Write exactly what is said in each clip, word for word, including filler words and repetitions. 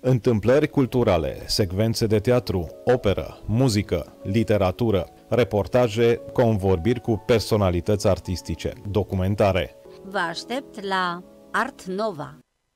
Întâmplări culturale, secvențe de teatru, operă, muzică, literatură, reportaje, convorbiri cu personalități artistice, documentare. Vă aștept la Art Nova.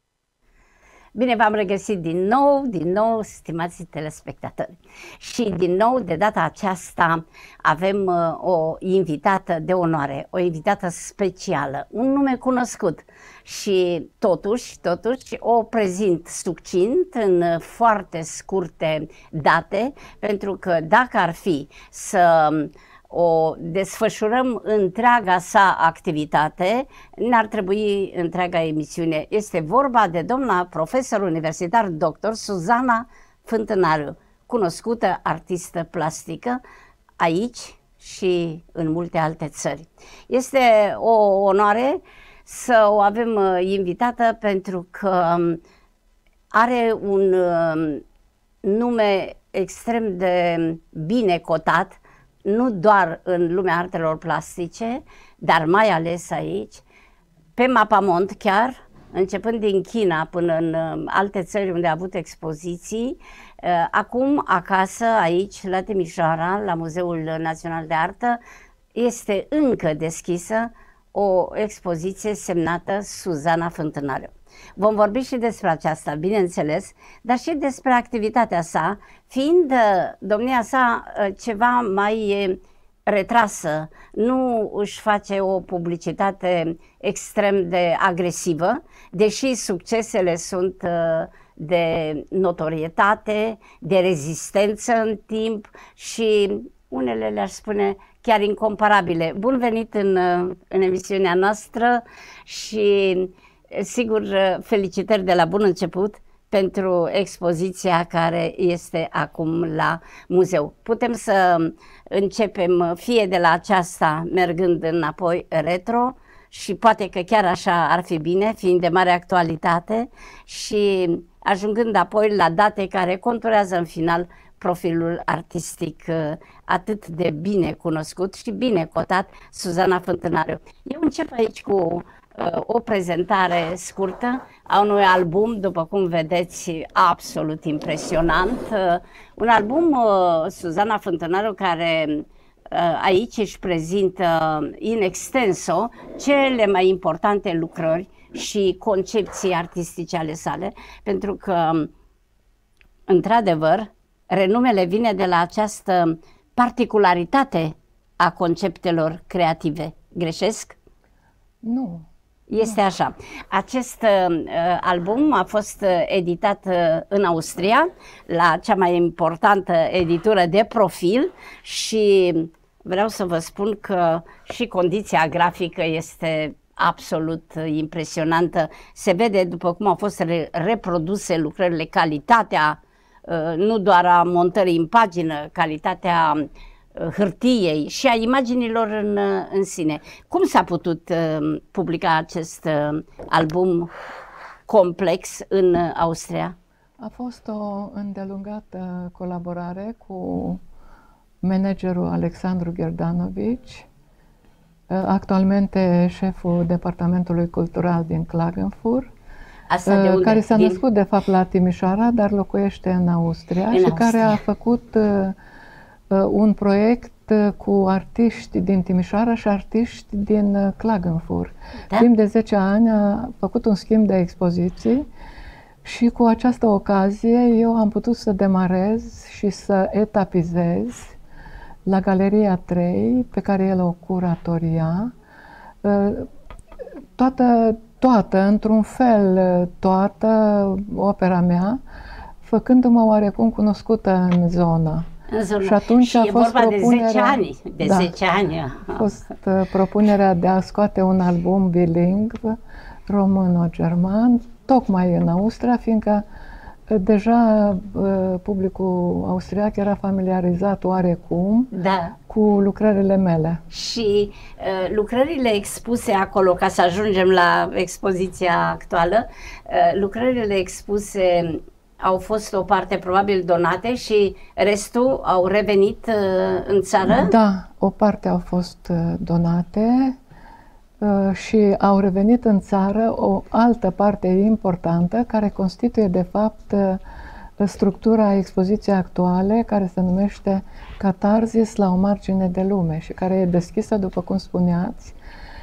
Bine v-am regăsit din nou, din nou, stimați telespectatori. Și din nou, de data aceasta, avem uh, o invitată de onoare, o invitată specială, un nume cunoscut. Și totuși, totuși, o prezint succint în foarte scurte date, pentru că dacă ar fi să o desfășurăm întreaga sa activitate, n-ar trebui întreaga emisiune. Este vorba de doamna profesor universitar doctor Suzana Fântânariu, cunoscută artistă plastică aici și în multe alte țări. Este o onoare să o avem invitată pentru că are un nume extrem de bine cotat, nu doar în lumea artelor plastice, dar mai ales aici, pe mapamont chiar, începând din China până în alte țări unde a avut expoziții. Acum, acasă, aici, la Timișoara, la Muzeul Național de Artă, este încă deschisă o expoziție semnată Suzana Fântânariu. Vom vorbi și despre aceasta, bineînțeles, dar și despre activitatea sa, fiind domnia sa ceva mai retrasă, nu își face o publicitate extrem de agresivă, deși succesele sunt de notorietate, de rezistență în timp și unele le-aș spune chiar incomparabile. Bun venit în, în emisiunea noastră și sigur, felicitări de la bun început pentru expoziția care este acum la muzeu. Putem să începem fie de la aceasta, mergând înapoi retro, și poate că chiar așa ar fi bine, fiind de mare actualitate, și ajungând apoi la date care conturează în final profilul artistic atât de bine cunoscut și bine cotat, Suzana Fântânariu. Eu încep aici cu o prezentare scurtă a unui album, după cum vedeți, absolut impresionant. Un album, Suzana Fântânariu, care aici își prezintă in extenso cele mai importante lucrări și concepții artistice ale sale, pentru că, într-adevăr, renumele vine de la această particularitate a conceptelor creative. Greșesc? Nu. Este așa. Acest uh, album a fost editat uh, în Austria, la cea mai importantă editură de profil, și vreau să vă spun că și condiția grafică este absolut impresionantă. Se vede, după cum au fost re reproduse lucrările, calitatea uh, nu doar a montării în pagină, calitatea hârtiei și a imaginilor în, în sine. Cum s-a putut uh, publica acest uh, album complex în Austria? A fost o îndelungată colaborare cu managerul Alexandru Gerdanovici, uh, actualmente șeful Departamentului Cultural din Klagenfurt, Asta de unde? Care s-a din... născut de fapt la Timișoara, dar locuiește în Austria, în și Austria. care a făcut uh, un proiect cu artiști din Timișoara și artiști din Klagenfurt. Da? Timp de zece ani a făcut un schimb de expoziții și cu această ocazie eu am putut să demarez și să etapizez la Galeria trei, pe care el o curatoria, toată, toată, într-un fel, toată opera mea, făcându-mă oarecum cunoscută în zonă. Și atunci și a fost vorba propunerea, de zece ani. De da, zece ani. A fost uh, propunerea de a scoate un album bilingv, româno-german, tocmai în Austria, fiindcă uh, deja uh, publicul austriac era familiarizat oarecum da. cu lucrările mele. Și uh, lucrările expuse acolo, ca să ajungem la expoziția actuală, uh, lucrările expuse au fost o parte probabil donate și restul au revenit uh, în țară? Da, o parte au fost uh, donate. și au revenit în țară o altă parte importantă care constituie de fapt structura expoziției actuale, care se numește Catarzis la o margine de lume și care e deschisă, după cum spuneați,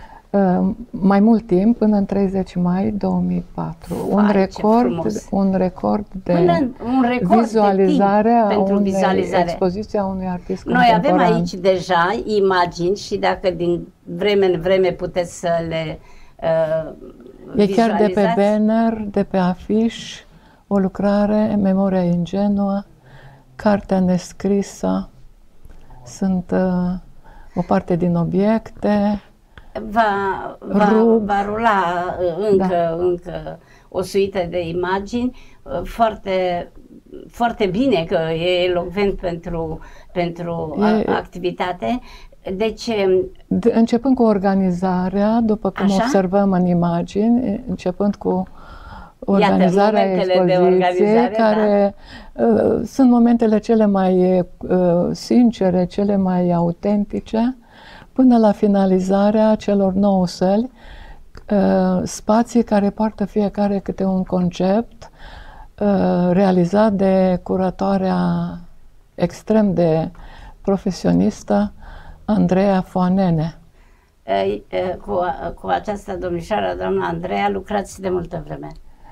mai mult timp, până în treizeci mai două mii patru. Vai, un record, un record de un record vizualizare de a pentru unei vizualizare. expoziții a unui artist Noi contemporan. avem aici deja imagini și dacă din vreme în vreme puteți să le uh, E chiar de pe vizualizați. banner, de pe afiș, o lucrare, Memoria ingenuă, cartea nescrisă, sunt uh, o parte din obiecte. Va, va, Rug. va rula încă, Da. încă o suită de imagini, foarte, foarte bine că e elocvent pentru, pentru E- a, activitate. Deci, De, începând cu organizarea, după cum Așa? observăm în imagini, începând cu organizarea momentele de expoziției, organizare, care uh, sunt momentele cele mai uh, sincere, cele mai autentice, până la finalizarea celor nouă săli, uh, spații care poartă fiecare câte un concept uh, realizat de curatoarea extrem de profesionistă Andreea Foanene. e, e, cu, cu această domnișoară, doamna Andreea, lucrați de multă vreme.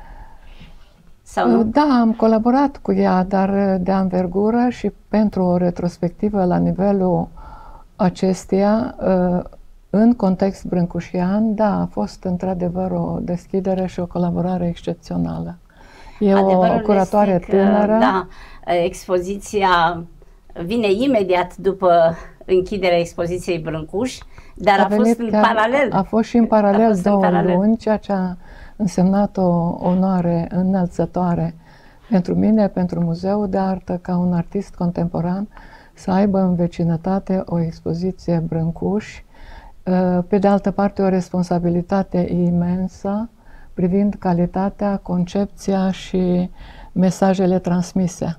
Sau nu? Da, am colaborat cu ea, dar de anvergură și pentru o retrospectivă la nivelul acesteia, în context brâncușian, da, a fost într-adevăr o deschidere și o colaborare excepțională. E Adevărul o curatoare este că, tânără. Da, expoziția vine imediat după închiderea expoziției Brâncuș, dar a, a fost venit în chiar- paralel. A fost și în A paralel fost în două paralel. luni, ceea ce a însemnat o onoare înălțătoare pentru mine, pentru Muzeul de Artă, ca un artist contemporan, să aibă în vecinătate o expoziție Brâncuș. Pe de altă parte, o responsabilitate imensă privind calitatea, concepția și mesajele transmise.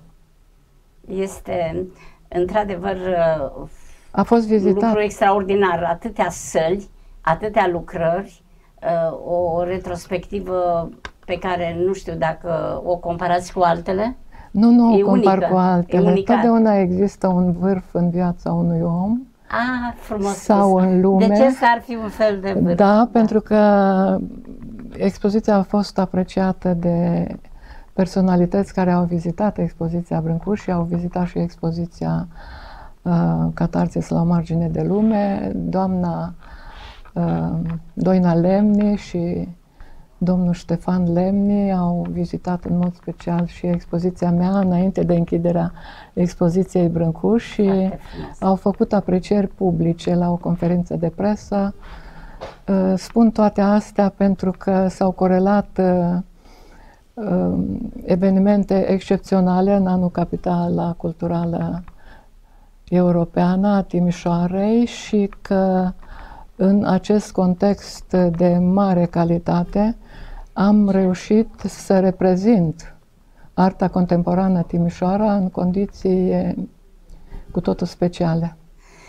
Este într-adevăr A fost un vizitat. lucru extraordinar, atâtea săli, atâtea lucrări, o retrospectivă pe care nu știu dacă o comparați cu altele. Nu, nu E o compar unică, cu e altele. unică. Totdeauna există un vârf în viața unui om. Ah, frumos Sau spus. în lume. De ce s-ar fi un fel de vârf? Da, pentru că expoziția a fost apreciată de personalități care au vizitat expoziția Brâncuș și au vizitat și expoziția uh, Catarzis la o margine de lume. Doamna uh, Doina Lemni și domnul Ștefan Lemni au vizitat în mod special și expoziția mea înainte de închiderea expoziției Brâncuș și Foarte frumos. au făcut aprecieri publice la o conferință de presă. Uh, Spun toate astea pentru că s-au corelat uh, uh, evenimente excepționale în anul Capitala Culturală Europeană a Timișoarei și că în acest context de mare calitate am reușit să reprezint arta contemporană Timișoara în condiții cu totul speciale.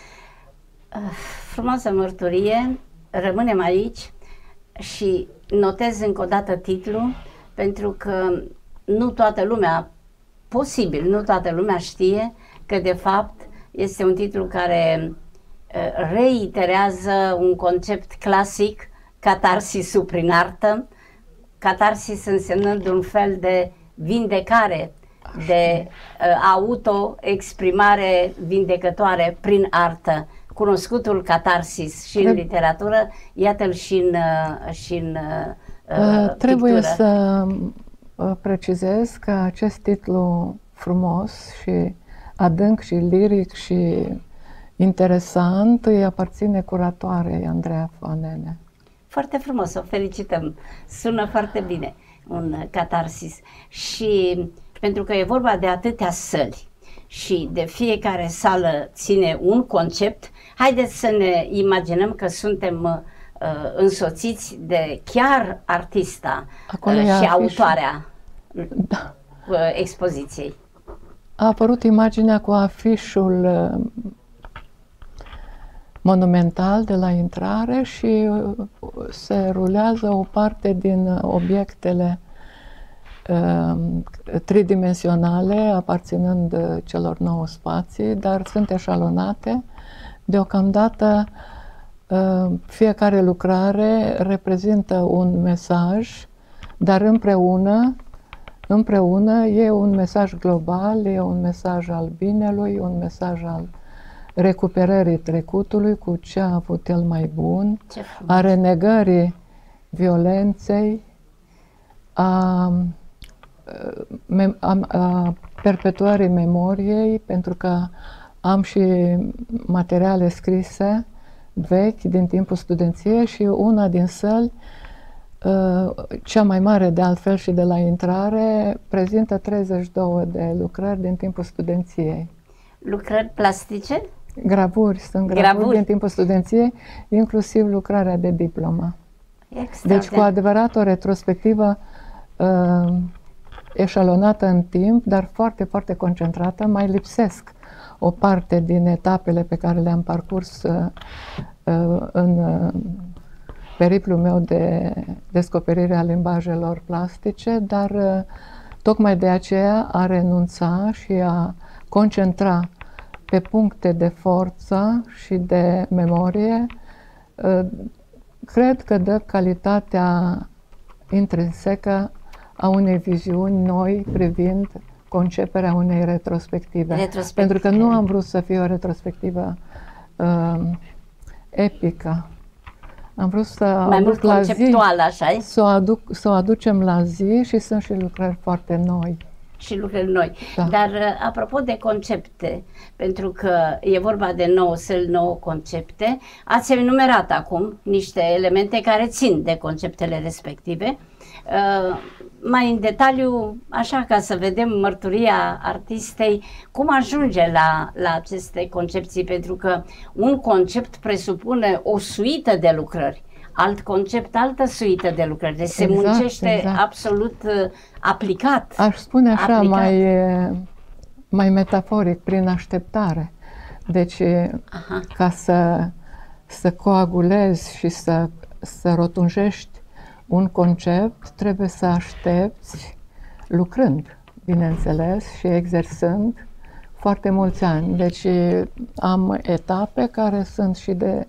Frumoasă mărturie, rămânem aici și notez încă o dată titlul, pentru că nu toată lumea, posibil, nu toată lumea știe că de fapt este un titlu care uh, reiterează un concept clasic, catarsisul prin artă, catarsis însemnând un fel de vindecare, de uh, auto-exprimare vindecătoare prin artă. Cunoscutul catarsis și în literatură, iată-l și în, uh, și în uh, Trebuie pictură. să uh, precizez că acest titlu frumos și adânc și liric și interesant îi aparține curatoarei Andreea Foanene. Foarte frumos, o felicităm. Sună foarte bine, un catarsis. Și pentru că e vorba de atâtea săli și de fiecare sală ține un concept, haideți să ne imaginăm că suntem uh, însoțiți de chiar artista Acolo uh, e și afișul. autoarea Da. uh, expoziției. A apărut imaginea cu afișul uh, monumental de la intrare și se rulează o parte din obiectele uh, tridimensionale aparținând celor nouă spații, dar sunt eșalonate. Deocamdată uh, fiecare lucrare reprezintă un mesaj, dar împreună, împreună e un mesaj global, e un mesaj al binelui, un mesaj al recuperării trecutului cu ce a avut el mai bun, a renegării violenței, a, a, a perpetuării memoriei, pentru că am și materiale scrise vechi din timpul studenției și una din săli, cea mai mare de altfel și de la intrare, prezintă treizeci și două de lucrări din timpul studenției. Lucrări plastice? Gravuri, sunt gravuri, gravuri din timpul studenției, inclusiv lucrarea de diplomă. Deci cu adevărat o retrospectivă uh, eșalonată în timp, dar foarte, foarte concentrată. Mai lipsesc o parte din etapele pe care le-am parcurs uh, uh, în uh, periplul meu de descoperire a limbajelor plastice, dar uh, tocmai de aceea a renunța și a concentra pe puncte de forță și de memorie, cred că dă calitatea intrinsecă a unei viziuni noi privind conceperea unei retrospective. retrospective. Pentru că nu am vrut să fie o retrospectivă uh, epică. Am vrut să mai mult conceptual, așa-i? Să o, aduc, să o aducem la zi și sunt și lucrări foarte noi. Și lucrări noi. Da. Dar apropo de concepte, pentru că e vorba de nouă săli, nouă concepte, ați enumerat acum niște elemente care țin de conceptele respective. Uh, mai în detaliu, așa ca să vedem mărturia artistei, cum ajunge la, la aceste concepții, pentru că un concept presupune o suită de lucrări. Alt concept, altă suită de lucrări. Deci se exact, muncește exact. absolut uh, aplicat. Aș spune așa, aplicat. mai, mai metaforic, prin așteptare. Deci, Aha. ca să, să coagulezi și să, să rotunjești un concept, trebuie să aștepți, lucrând, bineînțeles, și exersând foarte mulți ani. Deci, am etape care sunt și de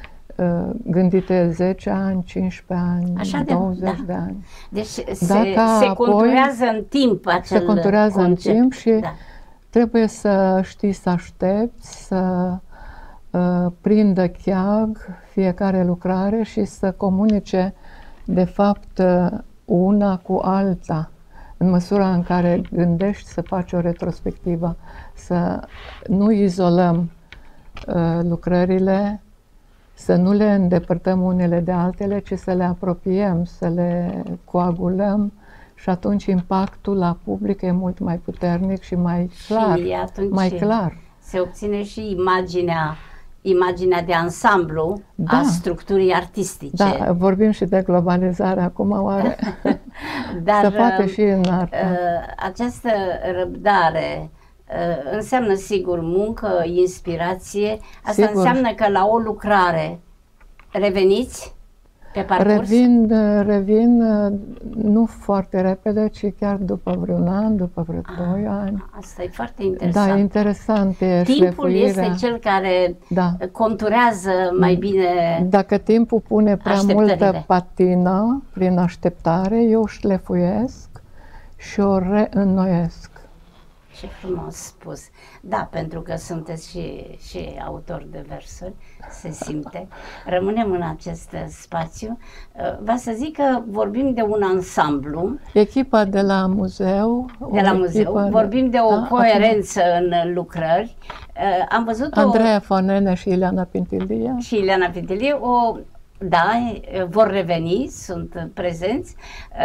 gândite zece ani, cincisprezece ani, așa douăzeci de, da. de ani. Deci se, se conturează în timp acel Se conturează concept. în timp și da. trebuie să știi să aștepți, să uh, prindă cheag fiecare lucrare și să comunice de fapt una cu alta, în măsura în care gândești să faci o retrospectivă, să nu izolăm uh, lucrările, să nu le îndepărtăm unele de altele, ci să le apropiem, să le coagulăm și atunci impactul la public e mult mai puternic și mai clar. Și atunci mai clar. se obține și imaginea, imaginea de ansamblu da. a structurii artistice. Da, vorbim și de globalizare acum, oare? Dar se poate și în artă. Această răbdare înseamnă sigur muncă, inspirație. Asta sigur. Înseamnă că la o lucrare reveniți pe parcurs? Revin, revin nu foarte repede, ci chiar după vreun an, după vreo ah, doi ani. Asta e foarte interesant. Da, interesant e Timpul șlefuirea. este cel care da. conturează mai bine. Dacă timpul pune prea multă patină prin așteptare, eu șlefuiesc și o reînnoiesc. Ce frumos spus. Da, pentru că sunteți și, și autor de versuri, se simte. Rămânem în acest spațiu. Vă să zic că vorbim de un ansamblu. Echipa de la muzeu. De la muzeu. Vorbim de o da, coerență acum. în lucrări. Am văzut Andreea Fonene și Ileana Pintilie. Și Ileana Pintilie. O, da, vor reveni, sunt prezenți.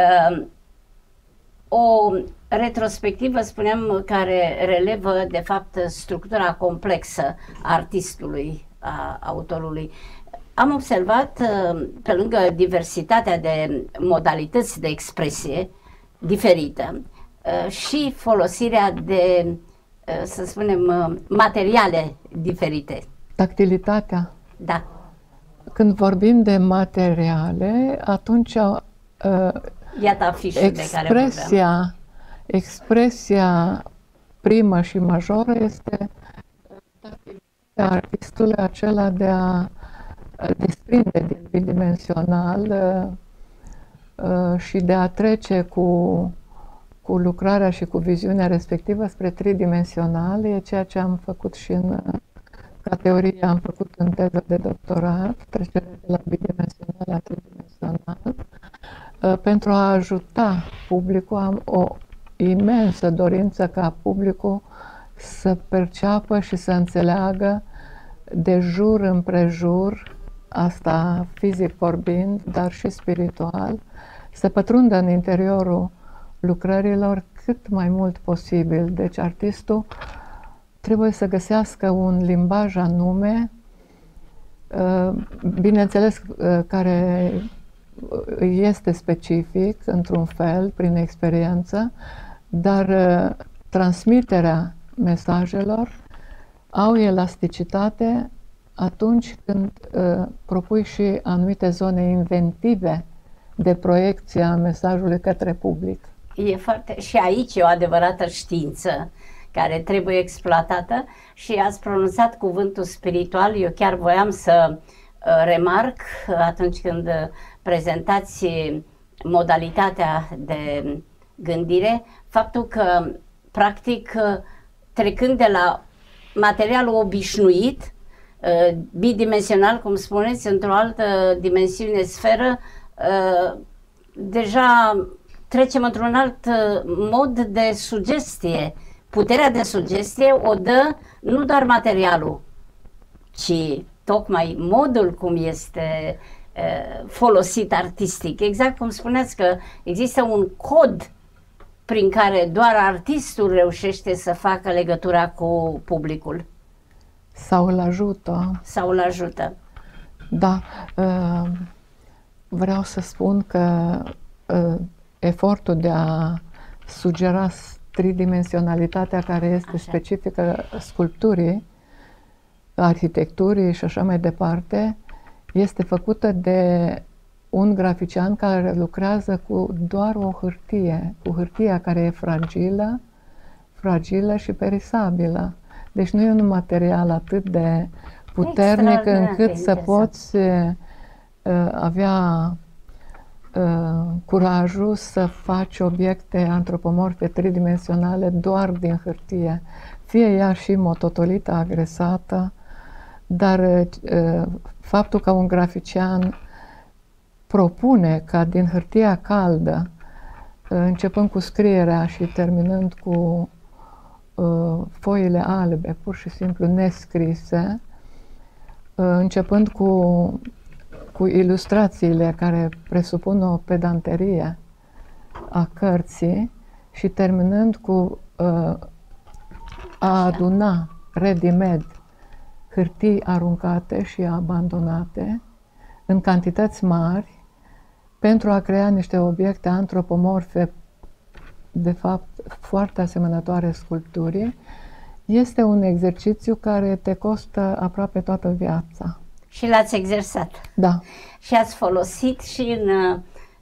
O retrospectivă, spuneam, care relevă, de fapt, structura complexă a artistului, a autorului. Am observat, pe lângă diversitatea de modalități de expresie diferită, și folosirea de, să spunem, materiale diferite. Tactilitatea. Da. Când vorbim de materiale, atunci uh, Iată afișul de care vorbeam. expresia, expresia primă și majoră este artistului acela de a desprinde din bidimensional uh, uh, și de a trece cu, cu lucrarea și cu viziunea respectivă spre tridimensional. E ceea ce am făcut și în ca teorie, am făcut în teză de doctorat, trecerea de la bidimensional la tridimensional. Uh, pentru a ajuta publicul, am o imensă dorință ca publicul să perceapă și să înțeleagă de jur împrejur, asta fizic vorbind, dar și spiritual, să pătrundă în interiorul lucrărilor cât mai mult posibil. Deci artistul trebuie să găsească un limbaj anume, bineînțeles, care este specific, într-un fel, prin experiență, dar transmiterea mesajelor au elasticitate atunci când uh, propui și anumite zone inventive de proiecție a mesajului către public. E foarte... Și aici e o adevărată știință care trebuie exploatată și ați pronunțat cuvântul spiritual. Eu chiar voiam să uh, remarc uh, atunci când uh, prezentați modalitatea de gândire, faptul că, practic, uh, trecând de la materialul obișnuit, bidimensional, cum spuneți, într-o altă dimensiune, sferă, deja trecem într-un alt mod de sugestie. Puterea de sugestie o dă nu doar materialul, ci tocmai modul cum este folosit artistic. Exact cum spuneați că există un cod prin care doar artistul reușește să facă legătura cu publicul. Sau îl ajută. Sau îl ajută. Da. Vreau să spun că efortul de a sugera tridimensionalitatea care este așa specifică sculpturii, arhitecturii și așa mai departe, este făcută de un grafician care lucrează cu doar o hârtie, cu hârtia care e fragilă, fragilă și perisabilă. Deci nu e un material atât de puternic încât să poți uh, avea uh, curajul să faci obiecte antropomorfe tridimensionale doar din hârtie. Fie ea și mototolită, agresată, dar uh, faptul că un grafician propune ca din hârtia caldă, începând cu scrierea și terminând cu uh, foile albe, pur și simplu nescrise, uh, începând cu, cu ilustrațiile care presupun o pedanterie a cărții și terminând cu uh, a aduna ready-made hârtii aruncate și abandonate în cantități mari, pentru a crea niște obiecte antropomorfe, de fapt foarte asemănătoare sculpturii, este un exercițiu care te costă aproape toată viața. Și l-ați exersat. Da. Și ați folosit și în uh,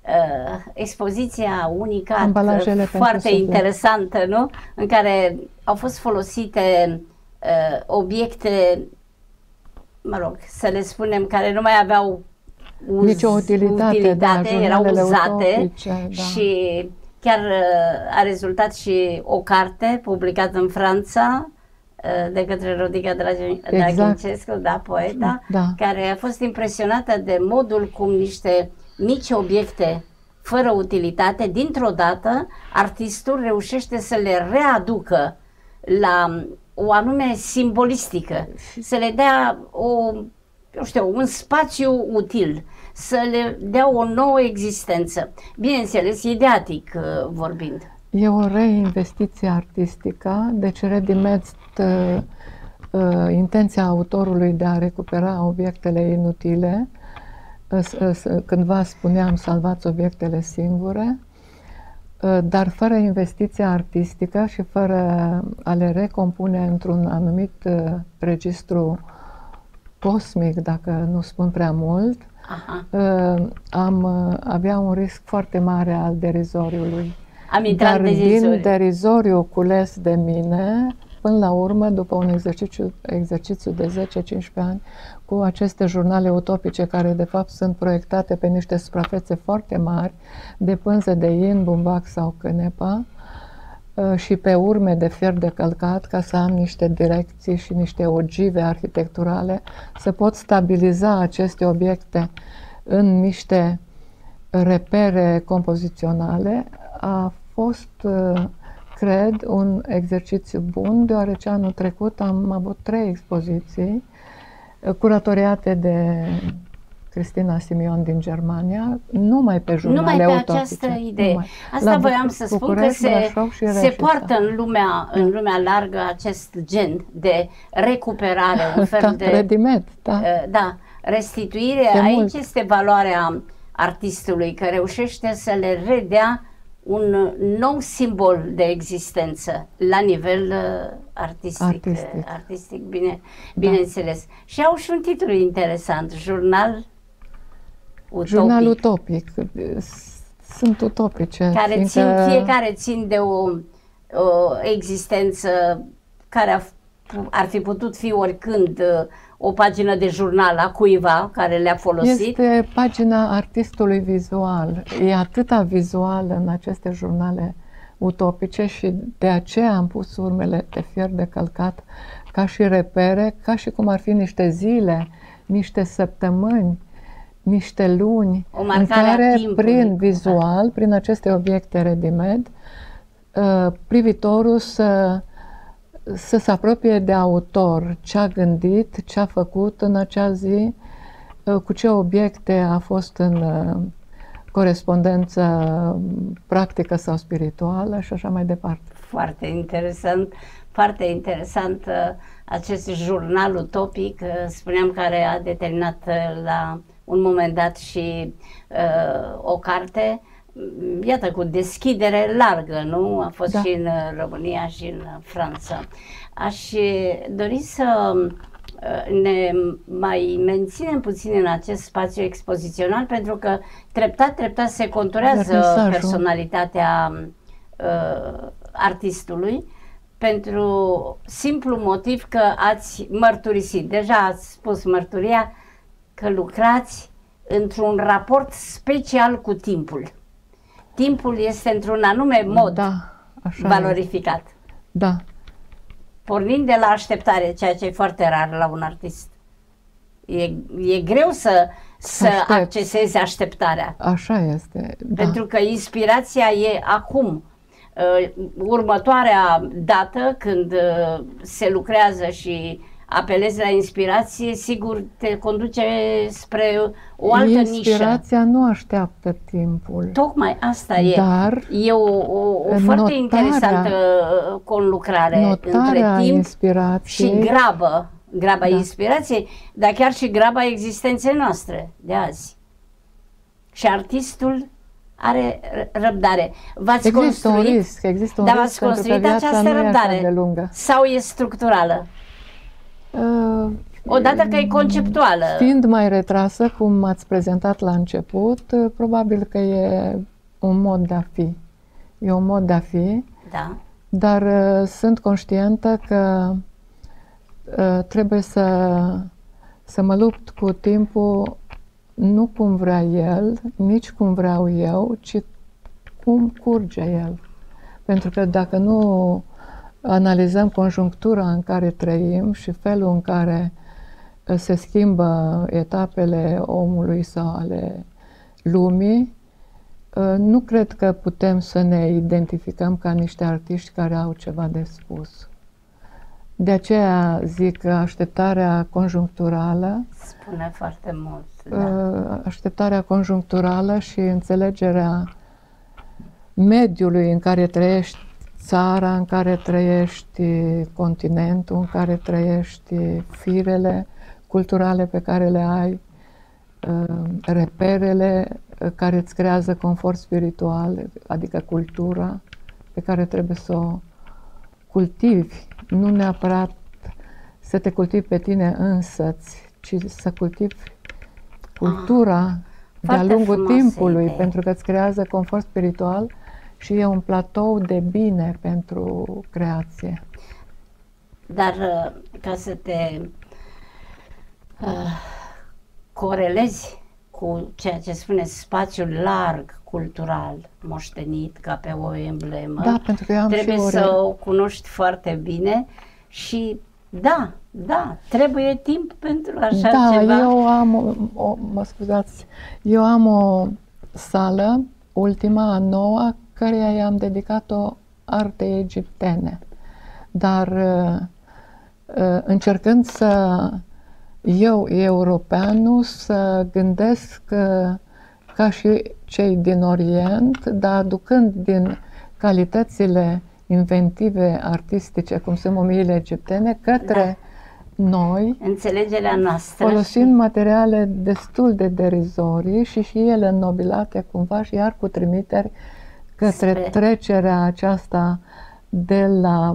expoziția unică, foarte interesantă, nu? În care au fost folosite uh, obiecte, mă rog, să le spunem, care nu mai aveau Uz, nici o utilitate, utilitate da, erau uzate utopice, da. Și chiar a rezultat și o carte publicată în Franța de către Rodica Dragincescu, exact. Da, poeta, da. Care a fost impresionată de modul cum niște mici obiecte fără utilitate, dintr-o dată, artistul reușește să le readucă la o anume simbolistică, să le dea o, eu știu, un spațiu util, să le dea o nouă existență. Bineînțeles, ideatic vorbind. E o reinvestiție artistică, deci ready-made, uh, uh, intenția autorului de a recupera obiectele inutile. Uh, uh, cândva spuneam, salvați obiectele singure, uh, dar fără investiția artistică și fără a le recompune într-un anumit uh, registru cosmic, dacă nu spun prea mult, Aha. am avea un risc foarte mare al derizoriului. Am intrat Dar în derizoriu. din derizoriu cules de mine, până la urmă, după un exercițiu, exercițiu de zece cincisprezece ani, cu aceste jurnale utopice care de fapt sunt proiectate pe niște suprafețe foarte mari, de pânze de in, bumbac sau cânepa, și pe urme de fier de călcat, ca să am niște direcții și niște ogive arhitecturale, să pot stabiliza aceste obiecte în niște repere compoziționale, a fost, cred, un exercițiu bun, deoarece anul trecut am avut trei expoziții curatoriate de Cristina Simion din Germania, numai pe jurnale Numai pe utopice. această idee. Numai. Asta La voiam să spun, că se, se poartă în lumea, în lumea largă acest gen de recuperare, un fel da, de ready-made, da. da, restituire. De Aici mult. este valoarea artistului, că reușește să le redea un nou simbol de existență la nivel uh, artistic, Artistic. artistic bine, bineînțeles. Da. Și au și un titlu interesant, Jurnal Utopic. Jurnal utopic. Sunt utopice. Care fiindcă... țin, fiecare țin de o, o existență care a, ar fi putut fi oricând o pagină de jurnal a cuiva care le-a folosit. Este pagina artistului vizual. E atâta vizual în aceste jurnale utopice și de aceea am pus urmele de fier de călcat ca și repere, ca și cum ar fi niște zile, niște săptămâni, niște luni O în marcare a care, timpului. prin vizual, prin aceste obiecte ready-made, privitorul să, să se apropie de autor, ce a gândit, ce a făcut în acea zi, cu ce obiecte a fost în corespondență practică sau spirituală și așa mai departe. Foarte interesant, foarte interesant uh, acest jurnal utopic, uh, spuneam, care a determinat uh, la un moment dat și uh, o carte, iată, cu deschidere largă, nu? A fost da. și în România și în Franța. Aș dori să ne mai menținem puțin în acest spațiu expozițional, pentru că treptat, treptat se conturează personalitatea uh, artistului, pentru simplu motiv că ați mărturisit, deja ați spus mărturia, că lucrați într-un raport special cu timpul. Timpul este într-un anume mod da, așa valorificat. E. Da. Pornind de la așteptare, ceea ce e foarte rar la un artist. E, e greu să, să accesezi așteptarea. Așa este. Da. Pentru că inspirația e acum. Uh, următoarea dată, când uh, se lucrează și apelezi la inspirație, sigur te conduce spre o altă nișă. Inspirația nu așteaptă timpul. Tocmai asta Dar e. E o, o, o foarte interesantă conlucrare între timp și grabă. Graba da. inspirației, dar chiar și graba existenței noastre de azi. Și artistul are răbdare. V-ați există construit, un risc, există un dar risc v-ați construit această răbdare sau e structurală? Uh, Odată că e conceptuală. Fiind mai retrasă, cum ați prezentat la început, probabil că e un mod de a fi. E un mod de a fi, da. Dar uh, sunt conștientă că uh, trebuie să, să mă lupt cu timpul nu cum vrea el, nici cum vreau eu, ci cum curge el. Pentru că dacă nu analizăm conjunctura în care trăim și felul în care se schimbă etapele omului sau ale lumii, nu cred că putem să ne identificăm ca niște artiști care au ceva de spus. De aceea zic că așteptarea conjuncturală, spune foarte mult, da. Așteptarea conjuncturală și înțelegerea mediului în care trăiești, țara în care trăiești, continentul în care trăiești, firele culturale pe care le ai, reperele care îți creează confort spiritual, adică cultura pe care trebuie să o cultivi, nu neapărat să te cultivi pe tine însăți, ci să cultivi cultura Ah, de-a foarte lungul frumoasă timpului, idee. pentru că îți creează confort spiritual și e un platou de bine pentru creație. Dar uh, ca să te uh, corelezi cu ceea ce spune spațiul larg cultural moștenit ca pe o emblemă, Da, pentru că eu am trebuie și o să re- o cunoști foarte bine și da, da, trebuie timp pentru așa Da, ceva. eu am, o, o, mă scuzați, eu am o sală, ultima, a noua, căreia i-am dedicat-o artei egiptene. Dar uh, uh, încercând să, eu, europeanul, să gândesc uh, ca și cei din Orient, dar aducând din calitățile inventive, artistice, cum sunt momiile egiptene, către noi, Înțelegerea noastră. folosind materiale destul de derizorii și și ele înnobilate cumva și iar cu trimiteri către Spre- trecerea aceasta de la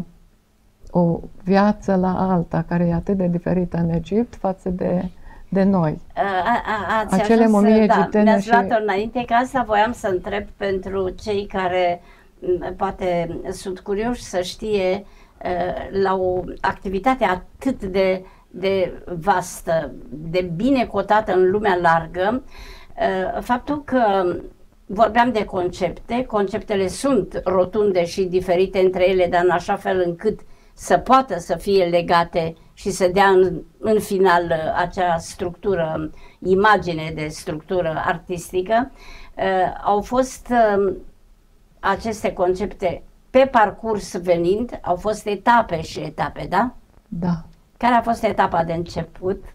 o viață la alta, care e atât de diferită în Egipt față de, de noi. A, a, ați Acele ajuns să- momii da, egiptene mi-ați și- luat-o înainte, că asta voiam să întreb pentru cei care m, poate sunt curioși să știe uh, la o activitate atât de, de vastă, de bine cotată în lumea largă, uh, faptul că vorbeam de concepte, conceptele sunt rotunde și diferite între ele, dar în așa fel încât să poată să fie legate și să dea în, în final uh, acea structură, imagine de structură artistică. Uh, au fost uh, aceste concepte pe parcurs venind, au fost etape și etape, da? Da. Care a fost etapa de început?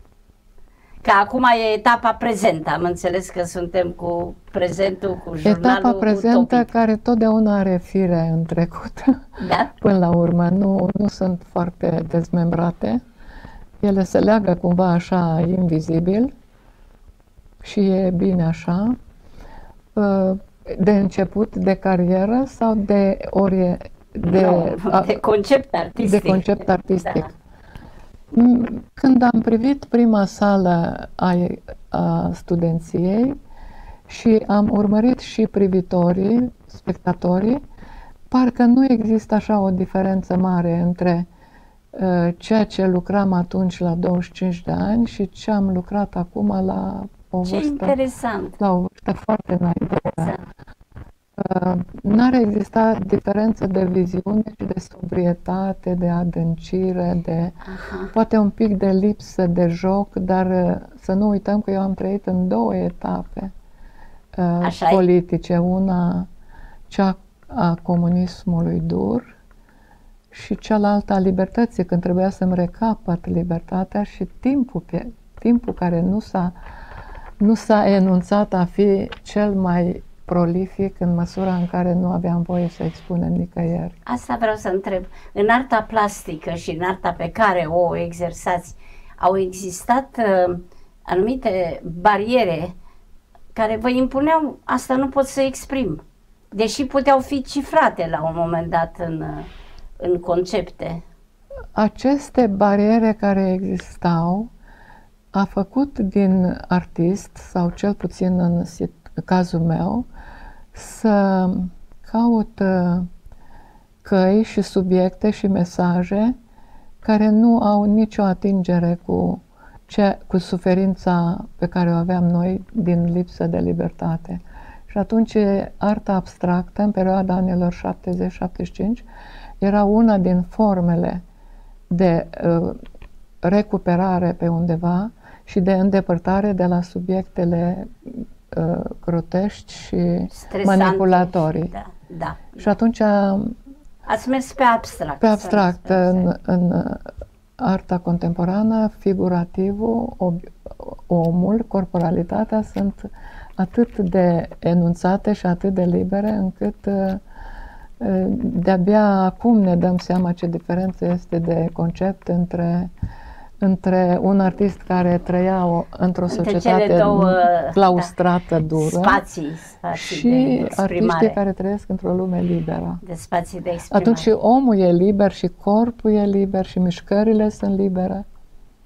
Că acum e etapa prezentă, am înțeles că suntem cu prezentul, cu jurnalul Etapa prezentă utopic. care totdeauna are fire în trecut. Da? Până la urmă, nu, nu sunt foarte dezmembrate. Ele se leagă cumva așa invizibil și e bine așa. De început de carieră sau de ori de, Nu, a- de concept artistic. de concept artistic. Da. M- Când am privit prima sală a, a studenției și am urmărit și privitorii, spectatorii, parcă nu există așa o diferență mare între uh, ceea ce lucram atunci la douăzeci și cinci de ani și ce am lucrat acum la o Ce vârstă, interesant. la o vârstă foarte înainte. Exact. Uh, N-ar exista diferență de viziune și de sobrietate, de adâncire, de Aha. poate un pic de lipsă de joc, dar uh, să nu uităm că eu am trăit în două etape uh, Așa-i? politice. Una, cea a comunismului dur și cealaltă a libertății, când trebuia să-mi recapăt libertatea și timpul, pe- timpul care nu s-a, nu s-a enunțat a fi cel mai prolific în măsura în care nu aveam voie să expunem nicăieri. Asta vreau să întreb. În arta plastică și în arta pe care o exersați, au existat uh, anumite bariere care vă impuneau, asta nu pot să exprim, deși puteau fi cifrate la un moment dat în, uh, în concepte. Aceste bariere care existau a făcut din artist, sau cel puțin în sit- cazul meu, să caut uh, căi și subiecte și mesaje care nu au nicio atingere cu, ce, cu suferința pe care o aveam noi din lipsă de libertate. Și atunci arta abstractă, în perioada anilor șaptezeci șaptezeci și cinci, era una din formele de uh, recuperare pe undeva și de îndepărtare de la subiectele uh, grotești și Stresante. manipulatorii. Da, da. Și atunci, Ați mers pe abstract. pe să abstract, spunem. în, în arta contemporană, figurativul, ob- omul, corporalitatea sunt atât de enunțate și atât de libere încât uh, uh, de-abia acum ne dăm seama ce diferență este de concept între între un artist care trăia o, într-o Între societate cele două, claustrată, da, dură, spații, spații și de exprimare. artiștii care trăiesc într-o lume liberă. De spații de exprimare. Atunci și omul e liber și corpul e liber și mișcările sunt libere.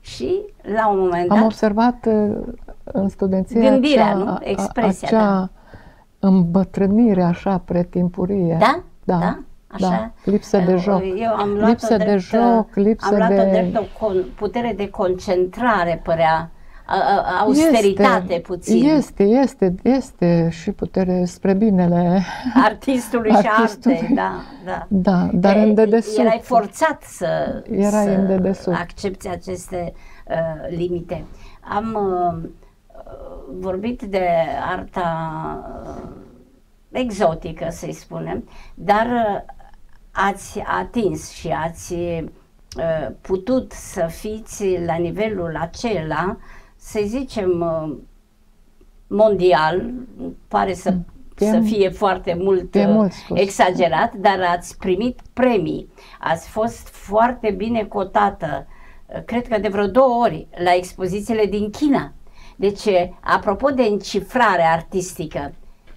și la un moment dat... Am observat uh, în studenție gândirea, acea, nu? Expresia, acea da. îmbătrânire așa pretimpurie. Da? Da. Da? Așa? Da. Lipsă de joc. Eu am luat lipsă drept, de joc, lipsă am luat-o de... drept o con- putere de concentrare, părea, a, a, austeritate este, puțin. Este, este, este și putere spre binele Artistului și artei, da, da. Da, dar în dedesubt. Erai forțat să, Erai să în dedesubt. accepti aceste uh, limite. Am uh, vorbit de arta uh, exotică, să-i spunem, dar uh, ați atins și ați uh, putut să fiți la nivelul acela, să zicem, uh, mondial, pare să, e, să fie foarte mult, uh, mult spus. exagerat, dar ați primit premii, ați fost foarte bine cotată, uh, cred că de vreo două ori, la expozițiile din China. Deci, apropo de încifrare artistică,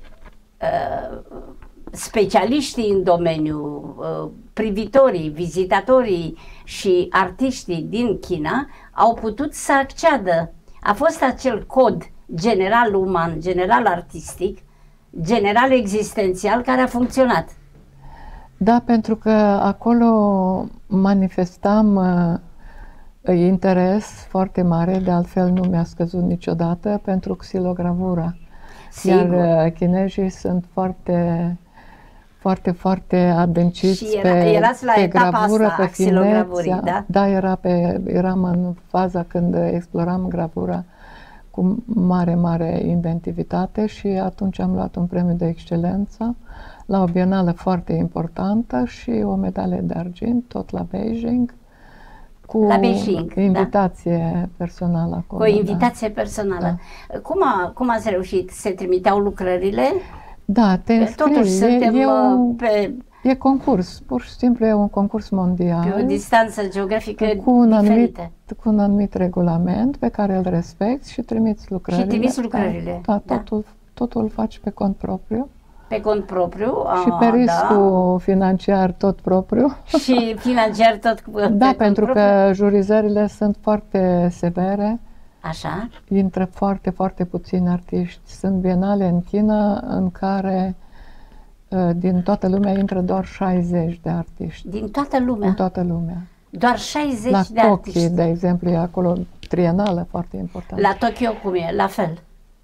uh, specialiștii în domeniu, privitorii, vizitatorii și artiștii din China au putut să acceadă. A fost acel cod general uman, general artistic, general existențial care a funcționat. Da, pentru că acolo manifestam uh, interes foarte mare, de altfel nu mi-a scăzut niciodată, pentru xilogravura. Sigur. Iar uh, chinezii sunt foarte... foarte, foarte adânciți și era, pe, erați la pe etapa gravură, asta pe a xilogravurii, da? Da, era pe, eram în faza când exploram gravura cu mare, mare inventivitate și atunci am luat un premiu de excelență la o bienală foarte importantă și o medalie de argint, tot la Beijing, cu la Beijing, invitație da? personală acolo. Cu o invitație da. personală. Da. Cum, a, cum ați reușit? Se trimiteau lucrările? Da, te înscrii. Totuși suntem e, un, pe... E concurs, pur și simplu e un concurs mondial. Pe o distanță geografică cu un diferită. Anumit, cu un anumit regulament pe care îl respecti și trimiți lucrările. Și trimiți lucrările. Da, da. Totul, totul îl faci pe cont propriu. Pe cont propriu. A, și pe riscul da. financiar tot propriu. Și financiar tot pe Da, cont pentru propriu. că jurizările sunt foarte severe. Așa. Intră foarte, foarte puțini artiști. Sunt bienale în China în care din toată lumea intră doar șaizeci de artiști. Din toată lumea? Din toată lumea. Doar șaizeci la de Tokyo, artiști? de exemplu, e acolo trienală foarte importantă. La Tokyo cum e? La fel?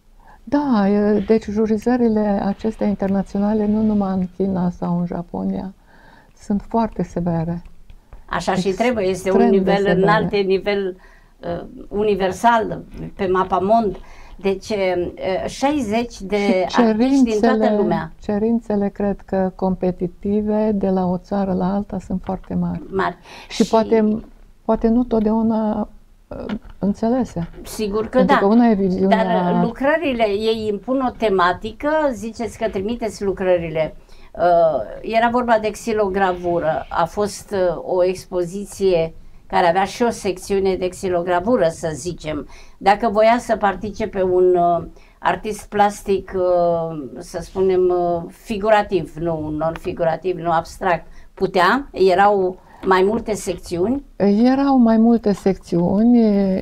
Da, deci jurizările acestea internaționale, nu numai în China sau în Japonia, sunt foarte severe. Așa și trebuie, este un nivel înalt, nivel uh, universal, pe mapamond. Deci uh, șaizeci de artiști din toată lumea. Cerințele, cred că, competitive de la o țară la alta sunt foarte mari. Mari. Și, și poate, poate nu totdeauna uh, înțelese. Sigur că Pentru da. Că una e viziunea... Dar lucrările, ei impun o tematică, ziceți că trimiteți lucrările. Uh, era vorba de xilogravură, a fost uh, o expoziție care avea și o secțiune de xilogravură, să zicem. Dacă voia să participe un uh, artist plastic, uh, să spunem, uh, figurativ, nu non-figurativ, nu abstract, putea? Erau mai multe secțiuni? Erau mai multe secțiuni,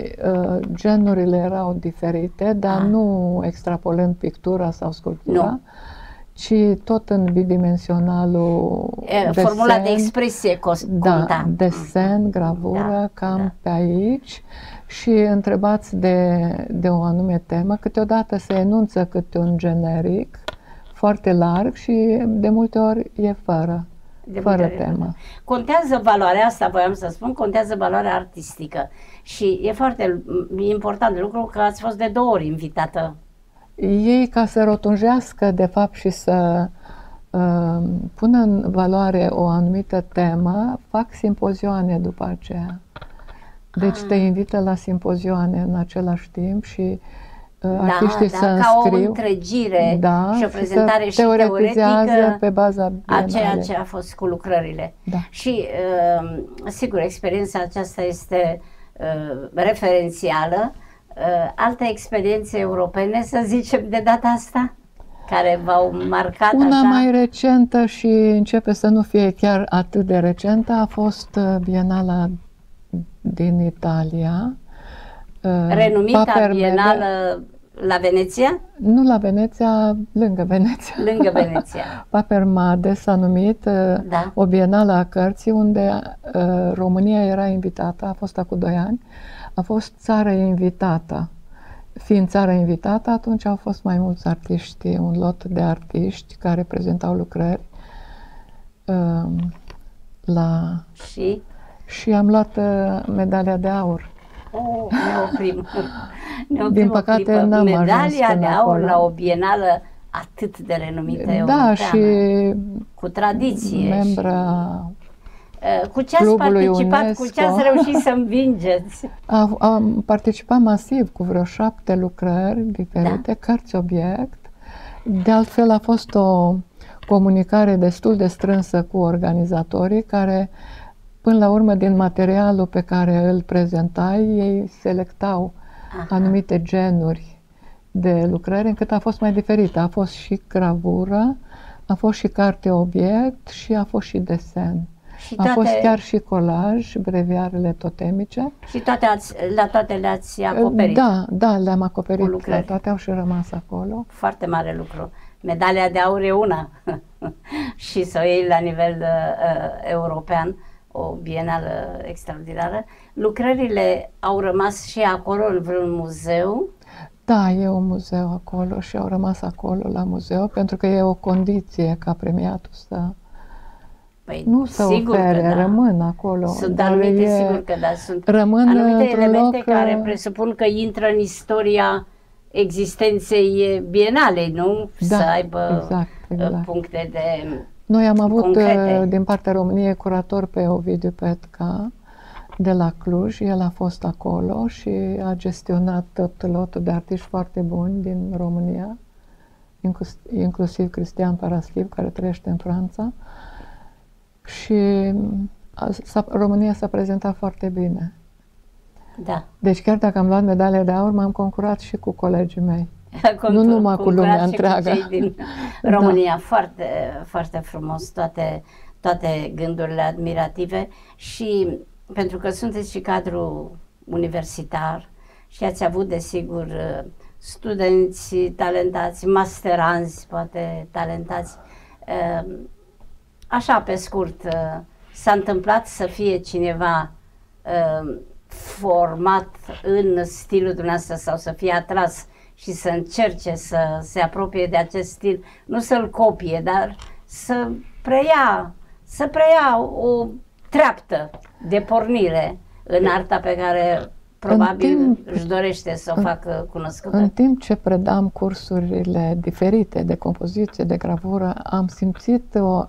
uh, genurile erau diferite, dar ah. nu extrapolând pictura sau sculptura. Nu. Ci tot în bidimensionalul e, desen, formula de expresie conta. Da, desen, gravură, da, cam da. pe aici și întrebați de, de o anume temă. Câteodată se enunță câte un generic foarte larg și de multe ori e fără, de fără temă. Contează valoarea asta, voiam să spun, contează valoarea artistică și e foarte important lucru că ați fost de două ori invitată. Ei, ca să rotunjească, de fapt, și să uh, pună în valoare o anumită temă, fac simpozioane după aceea. Deci ah. te invită la simpozioane în același timp și uh, da, artiștii da, să ca înscriu. o întregire da, și o prezentare și, și teoretică pe baza a ceea ce a fost cu lucrările. Da. Și, uh, sigur, experiența aceasta este uh, referențială. Alte experiențe europene, să zicem, de data asta, care v-au marcat Una așa? mai recentă și începe să nu fie chiar atât de recentă a fost Bienala din Italia, Renumita Paper bienală Mede- la Veneția? Nu la Veneția, lângă Veneția. Lângă Veneția. Paper Mede s-a numit, Da. o bienală a cărții unde uh, România era invitată, a fost acum doi ani, a fost țară invitată. Fiind țară invitată, atunci au fost mai mulți artiști, un lot de artiști care prezentau lucrări uh, la... Și? Și am luat uh, medalia de aur. Oh, ne oprim. Ne oprim Din o păcate, clipă. n-am ajuns Medalia până de aur acolo. la o bienală atât de renumită Da, europeană. și Cu tradiție. membra Și, cu ce ați Clubului participat, UNESCO. cu ce ați reușit să învingeți? A, am participat masiv cu vreo șapte lucrări diferite, da. Cărți obiect. De altfel a fost o comunicare destul de strânsă cu organizatorii care, până la urmă, din materialul pe care îl prezentai, ei selectau Aha. anumite genuri de lucrări, încât a fost mai diferită. A fost și gravură, a fost și carte obiect și a fost și desen. Și A toate, fost chiar și colaj, breviarele totemice. și toate ați, la toate le-ați acoperit. Da, da, le-am acoperit. Cu lucrări. Toate au și rămas acolo. Foarte mare lucru. Medalia de aur e una și să o iei la nivel uh, european, o bienală extraordinară. Lucrările au rămas și acolo în vreun muzeu? Da, e un muzeu acolo și au rămas acolo la muzeu, pentru că e o condiție ca premiatul să Păi, nu se sigur ofere, că da. rămân acolo. Sunt Dar anumite, e- sigur că da, sunt rămân anumite într-un elemente loc, care uh, presupun că intră în istoria existenței bienalei, nu? Da, Să aibă exact, exact. uh, puncte de... Noi am avut concrete. uh, din partea României curator pe Ovidiu Petca de la Cluj. El a fost acolo și a gestionat tot lotul de artiști foarte buni din România, inclus- inclusiv Cristian Paraschiv, care trăiește în Franța. Și a- s-a, România s-a prezentat foarte bine. Da. Deci chiar dacă am luat medalia de aur, m-am concurat și cu colegii mei. Contur- Nu numai cu lumea concurat și întreagă. Cu cei din România. Foarte, foarte frumos toate, toate gândurile admirative și pentru că sunteți și cadru universitar și ați avut, desigur, studenți talentați, masteranzi, poate talentați. Așa, pe scurt, s-a întâmplat să fie cineva format în stilul dumneavoastră sau să fie atras și să încerce să se apropie de acest stil, nu să-l copie, dar să preia, să preia o treaptă de pornire în arta pe care probabil timp, își dorește să o facă cunoscută. În timp ce predam cursurile diferite de compoziție, de gravură, am simțit o,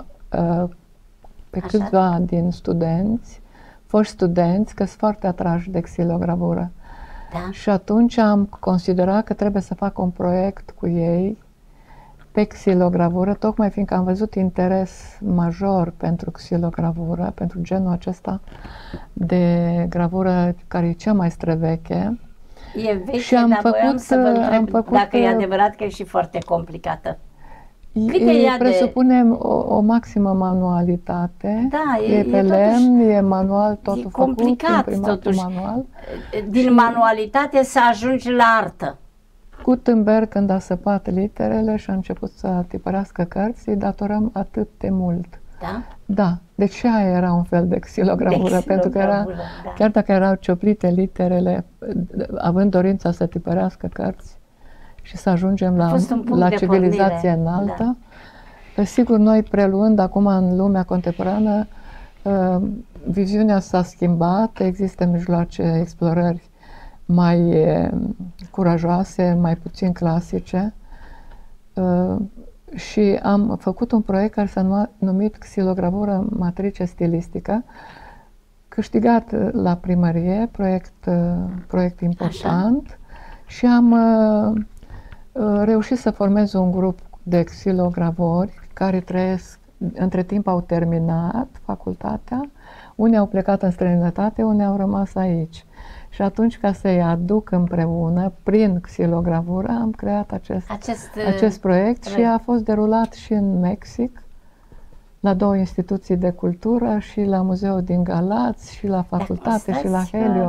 pe Așa? câțiva din studenți, foști studenți, că sunt foarte atrași de xilogravură. Da? Și atunci am considerat că trebuie să fac un proiect cu ei pe xilogravură, tocmai fiindcă am văzut interes major pentru xilogravură, pentru genul acesta de gravură care e cea mai străveche. E veche, Și am dar făcut, voiam să vă întreb am făcut, dacă e adevărat că e și foarte complicată. Cât e E, ea de- presupune o, o maximă manualitate. Da, e- e e pe totuși- lemn, e manual, totul e făcut, complicat, imprimatul totuși. manual. Din manualitate să ajungi la artă. Gutenberg, când a săpat literele și a început să tipărească cărți, îi datorăm atât de mult. Da? Da, deci și aia era un fel de xilogravură, De pentru că era, xilogravură, da. chiar dacă erau cioplite literele, având dorința să tipărească cărți și să ajungem la, fost un punct la de civilizație pornire, înaltă, da. Sigur, noi preluând acum în lumea contemporană, uh, viziunea s-a schimbat, există mijloace, explorări mai uh, curajoase, mai puțin clasice, uh, și am făcut un proiect care s-a numit Xilogravură matrice stilistică, câștigat la primărie, proiect, proiect important. Așa. Și am uh, reușit să formez un grup de xilogravori care trăiesc, între timp au terminat facultatea, unii au plecat în străinătate, unii au rămas aici. Și atunci, ca să-i aduc împreună, prin xilogravură, am creat acest, acest, acest proiect re... și a fost derulat și în Mexic, la două instituții de cultură, și la Muzeul din Galați, și la facultate, și la Helios.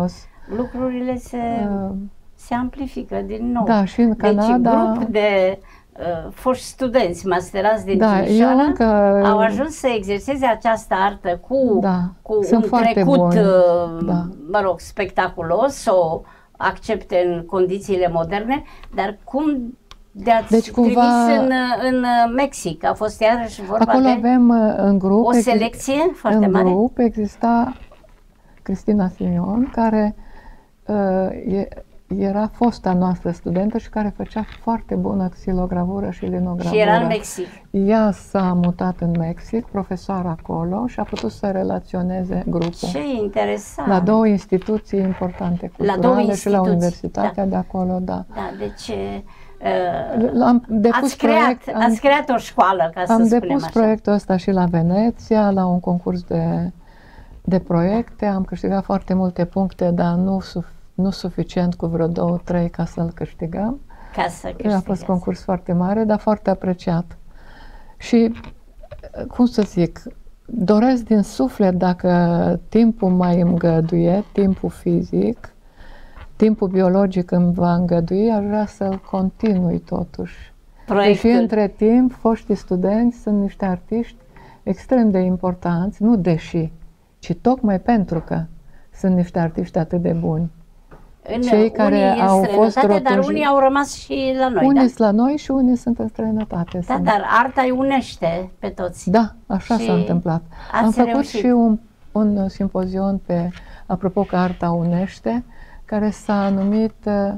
lucrurile se, uh, se amplifică din nou. Da, și în Canada... Deci grup de uh, foști studenți masterați din da, Timișoara încă, au ajuns să exerseze această artă cu, da, cu un trecut, uh, da. mă rog, spectaculos, să o accepte în condițiile moderne, dar cum de-ați deci, trimis cumva, în, în Mexic? A fost iarăși vorba acolo de avem în grup, o selecție foarte în mare? În grup exista Cristina Simion, care uh, e, era fosta noastră studentă și care făcea foarte bună xilogravură și linogravură. Și era în Mexic. Ea s-a mutat în Mexic, profesor acolo, și a putut să relaționeze grupul. Ce interesant! La două instituții importante culturale, la două instituții, și la universitatea da. de acolo, da. Da, deci uh, am depus ați, creat, proiect, am, ați creat o școală, ca să am spunem depus așa. proiectul ăsta și la Veneția, la un concurs de, de proiecte. Am câștigat foarte multe puncte, dar nu suficient. Nu suficient, cu vreo două, trei ca să-l câștigăm. Ca să câștigați. A fost concurs foarte mare, dar foarte apreciat. Și, cum să zic, doresc din suflet, dacă timpul mai îngăduie, timpul fizic, timpul biologic îmi va îngădui, aș vrea să-l continui totuși. Proiectul. Deși între timp, foștii studenți sunt niște artiști extrem de importanți, nu deși, ci tocmai pentru că sunt niște artiști atât de buni. În, Cei care au fost rotunji, dar unii au rămas și la noi, unii da? sunt la noi și unii sunt în străinătate. Da, sunt. dar arta îi unește pe toți. Da, așa s-a întâmplat. Am făcut reușit. și un, un simpozion pe, apropo că arta unește, care s-a numit uh,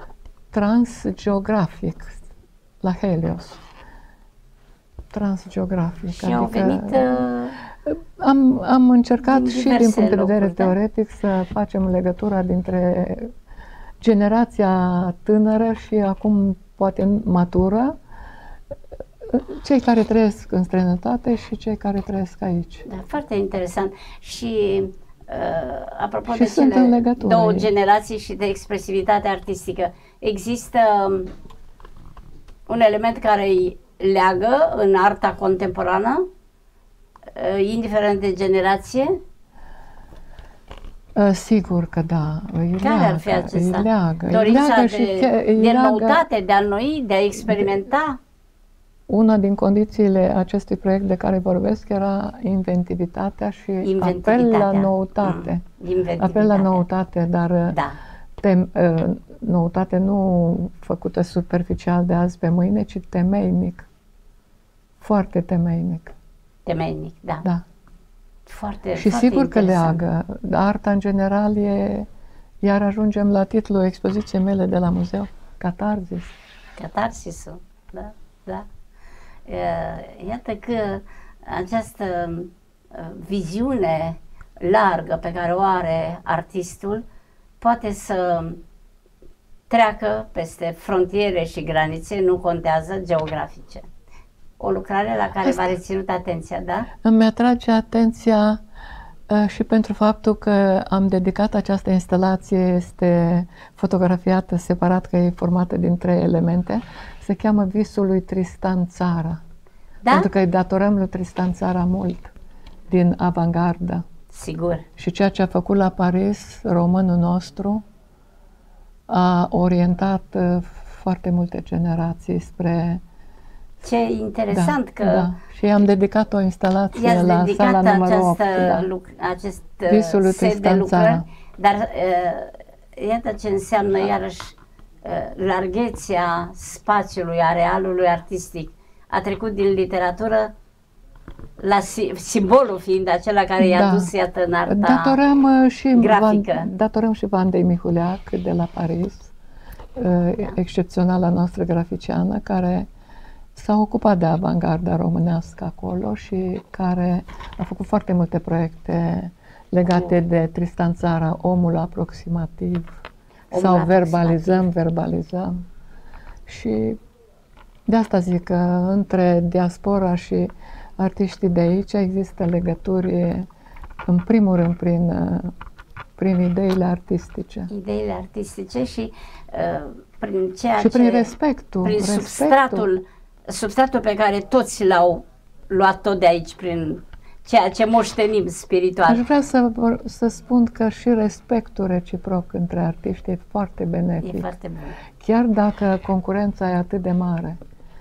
Transgeografic la Helios. Transgeografic. Și adică au venit... Uh, Am, am încercat din și din punct de vedere locuri, teoretic da? să facem legătura dintre generația tânără și acum poate matură, cei care trăiesc în străinătate și cei care trăiesc aici. Da, foarte interesant. Și uh, apropo și de cele două ei. generații și de expresivitate artistică, există un element care îi leagă în arta contemporană, indiferent de generație? Uh, sigur că da. Îi Care leagă, ar fi acesta? Îi leagă, Dorința îi leagă de, și îi de leagă, noutate, de a noi, de a experimenta? Una din condițiile acestui proiect de care vorbesc era inventivitatea și apel la noutate. Mm, apel la noutate, dar da. tem, uh, noutate nu făcută superficial de azi pe mâine, ci temeinic. Foarte temeinic. Temeinic, da. Da. Foarte, și foarte sigur interesant. că leagă. Arta, în general, e... Iar ajungem la titlul expoziției mele de la muzeu, Catarsis. Catarsisul, da, da. Iată că această viziune largă pe care o are artistul poate să treacă peste frontiere și granițe, nu contează, geografice. O lucrare la care v-a reținut atenția, da? Îmi atrage atenția uh, și pentru faptul că am dedicat această instalație, este fotografiată separat, că e formată din trei elemente, se cheamă Visul lui Tristan Țara. Da? Pentru că îi datorăm lui Tristan Țara mult din avangardă. Sigur. Și ceea ce a făcut la Paris, românul nostru, a orientat uh, foarte multe generații spre... Ce interesant da, că... Da. Și am dedicat o instalație la sala numărul opt. Da. Luc, acest Visul set de lucrări, dar uh, iată ce înseamnă iarăși uh, larghețea spațiului, arealului artistic. A trecut din literatură la simbolul fiind acela care i-a da. dus, iată, în arta datorăm și grafică. Van, datorăm și Vandei Mihuleac de la Paris, da. excepționala noastră graficiană, care s-a ocupat de avangarda românească acolo și care a făcut foarte multe proiecte legate oh. de Tristan Țara, omul aproximativ, omul sau verbalizăm, verbalizăm. Și de asta zic că între diaspora și artiștii de aici există legături, în primul rând, prin, prin ideile artistice. Ideile artistice și uh, prin ceea și prin ce... respectul. Prin respectul. substratul, substratul pe care toți l-au luat tot de aici, prin ceea ce moștenim spiritual. Aș vrea să, să spun că și respectul reciproc între artiști e foarte benefic. E foarte bun. Chiar dacă concurența e atât de mare.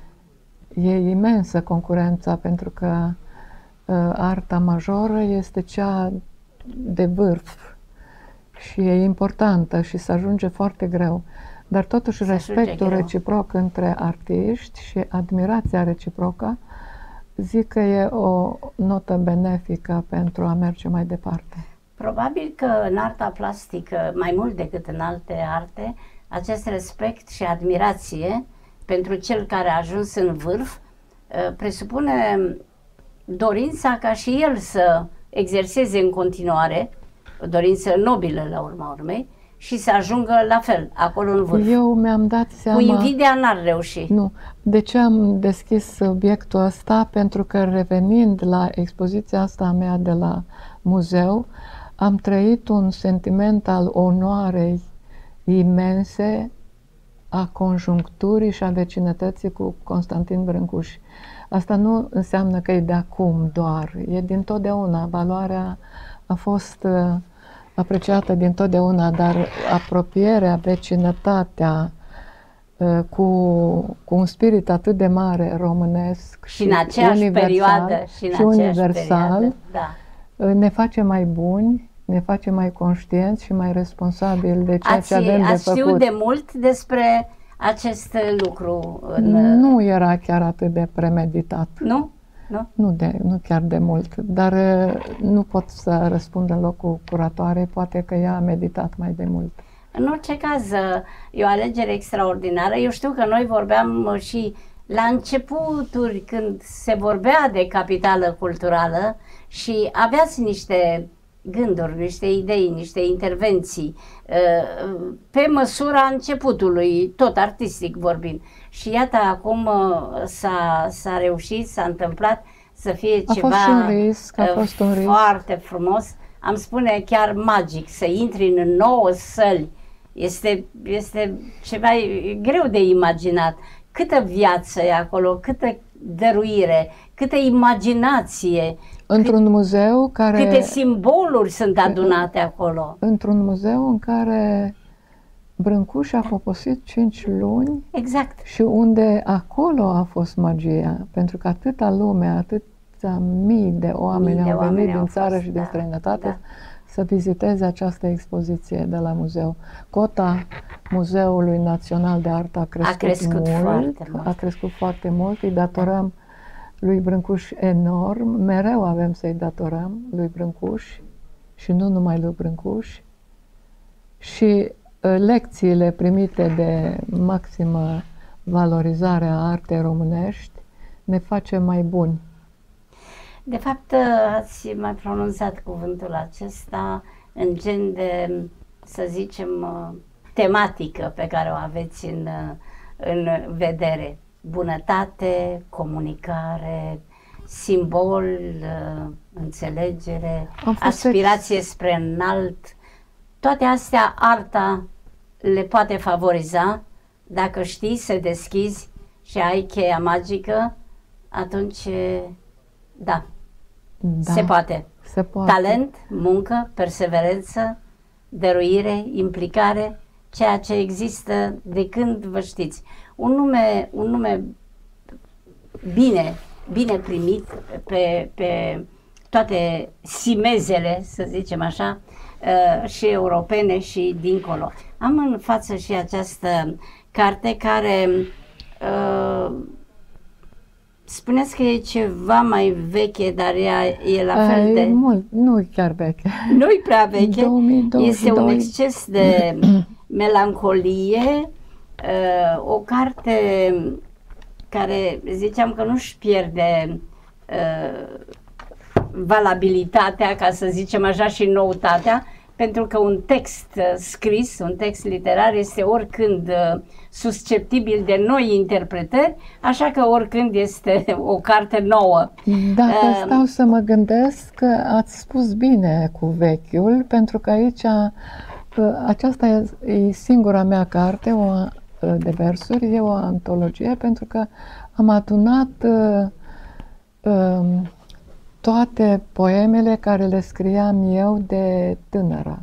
E imensă concurența, pentru că uh, arta majoră este cea de vârf și e importantă și se ajunge foarte greu. Dar totuși se respectul reciproc între artiști și admirația reciprocă, zic că e o notă benefică pentru a merge mai departe. Probabil că în arta plastică, mai mult decât în alte arte, acest respect și admirație pentru cel care a ajuns în vârf presupune dorința ca și el să exerseze în continuare, o dorință nobilă la urma urmei, și să ajungă la fel, acolo în vârf. Eu mi-am dat seama... Cu invidia n-ar reuși. Nu. De ce am deschis subiectul ăsta? Pentru că revenind la expoziția asta mea de la muzeu, am trăit un sentiment al onoarei imense, a conjuncturii și a vecinătății cu Constantin Brâncuș. Asta nu înseamnă că e de acum doar, e dintotdeauna. Valoarea a fost uh, apreciată dintotdeauna, dar apropierea, vecinătatea uh, cu, cu un spirit atât de mare românesc și, și în aceeași universal, perioadă și, în și universal, perioadă, da. uh, ne face mai buni, ne face mai conștienți și mai responsabili de ceea ați, ce avem de ați făcut. știut de mult despre acest lucru? În... Nu era chiar atât de premeditat. Nu? Nu? Nu, de, nu chiar de mult, dar nu pot să răspund în locul curatoarei, poate că ea a meditat mai de mult. În orice caz, e o alegere extraordinară. Eu știu că noi vorbeam și la începuturi, când se vorbea de capitală culturală și aveați niște gânduri, niște idei, niște intervenții pe măsura începutului, tot artistic vorbind. Și iată, acum s-a reușit, s-a întâmplat să fie a ceva fost un risc, a fost un risc. foarte frumos, am spune chiar magic, să intri în nouă săli. Este, este ceva greu de imaginat. Câtă viață e acolo, câtă dăruire, câtă imaginație. Într-un muzeu care... Câte simboluri sunt adunate acolo. Într-un muzeu în care Brâncuș a poposit cinci luni. Exact. Și unde acolo a fost magia. Pentru că atâta lume, atâția mii de oameni mii de au venit oameni din țară fost, și din da, străinătate da. să viziteze această expoziție de la muzeu. Cota Muzeului Național de Artă a crescut, a crescut mult. Foarte mult. A crescut foarte mult. Îi datorăm lui Brâncuș enorm. Mereu avem să-i datorăm lui Brâncuș și nu numai lui Brâncuș. Și lecțiile primite de maximă valorizare a artei românești ne face mai buni. De fapt, ați mai pronunțat cuvântul acesta în gen de, să zicem, tematică pe care o aveți în, în vedere. Bunătate, comunicare, simbol, înțelegere, aspirație spre înalt. Toate astea arta le poate favoriza dacă știi să deschizi și ai cheia magică, atunci da, da se poate. Se poate. Talent, muncă, perseverență, dăruire, implicare, ceea ce există de când vă știți. Un nume, un nume bine, bine primit pe, pe toate simezele, să zicem așa, și europene și dincolo. Am în față și această carte care uh, spuneți că e ceva mai veche, dar ea e la fel e de... mult, nu e chiar veche. Nu e prea veche. două mii douăzeci și doi. Este un exces de melancolie, uh, o carte care ziceam că nu-și pierde uh, valabilitatea, ca să zicem așa, și noutatea, pentru că un text scris, un text literar este oricând susceptibil de noi interpretări, așa că oricând este o carte nouă. Dacă uh, stau să mă gândesc, ați spus bine cu vechiul, pentru că aici aceasta e singura mea carte o, de versuri, e o antologie, pentru că am adunat uh, uh, toate poemele care le scriam eu de tânără,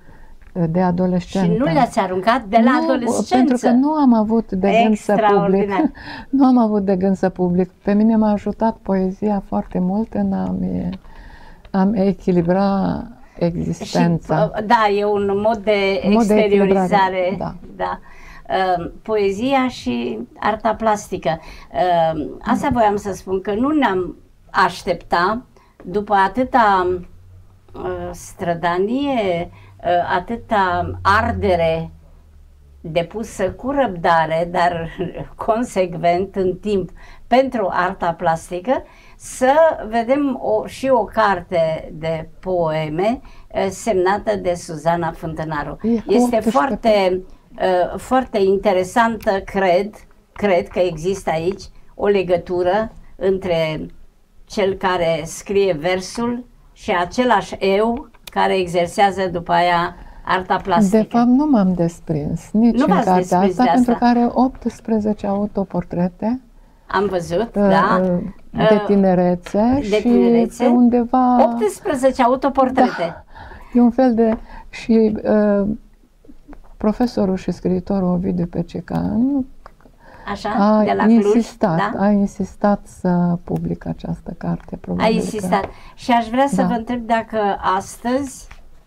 de adolescentă. Și nu le-ați aruncat de la nu, adolescență? Pentru că nu am avut de gând să public. Nu am avut de gând să public. Pe mine m-a ajutat poezia foarte mult în a-mi, a-mi echilibra existența. Și, da, e un mod de mod exteriorizare. De da. Da. Uh, poezia și arta plastică. Uh, asta voiam să spun, că nu ne-am aștepta după atâta uh, strădanie, uh, atâta ardere depusă cu răbdare, dar consecvent în timp pentru arta plastică, să vedem o, și o carte de poeme uh, semnată de Suzana Fântânaru. E este foarte, uh, foarte interesantă, cred, cred că există aici o legătură între cel care scrie versul și același eu care exersează după aia arta plastică. De fapt, nu m-am desprins nici nu în cartea asta, asta, pentru că are optsprezece autoportrete. Am văzut, uh, da. De tinerețe de și tinerețe, pe undeva... optsprezece autoportrete. Da, e un fel de... Și uh, profesorul și scriitorul Ovidiu Pececan Așa, a de la insistat, Cluj, da? a insistat să public această carte. Probabil a insistat. Că... Și aș vrea să da. vă întreb dacă astăzi,